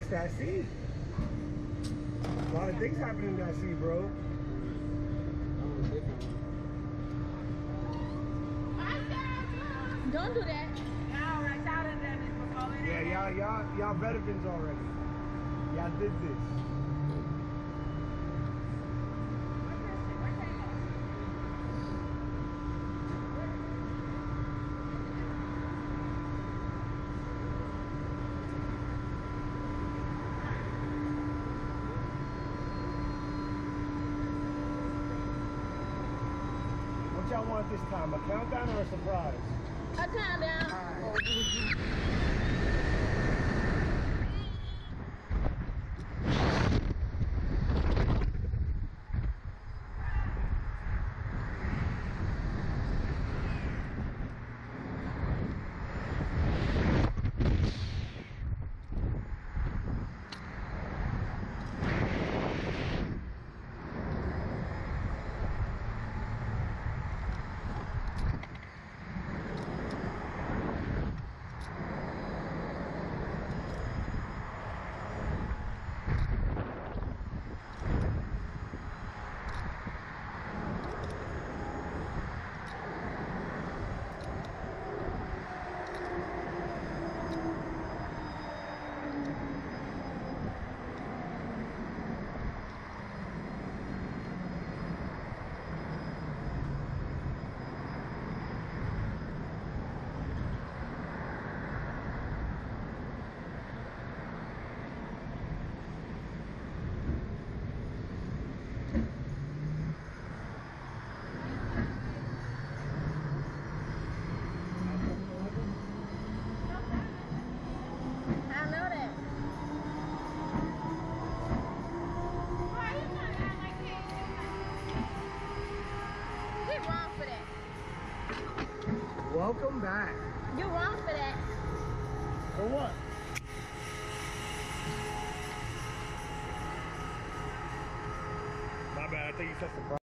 That sea. A lot of things happen in that sea, bro. Don't do that. Yeah, y'all veterans already. Y'all did this. What y'all want this time? A countdown or a surprise? A countdown. All right. Welcome back. You're wrong for that. For what? My bad, I think you said surprise.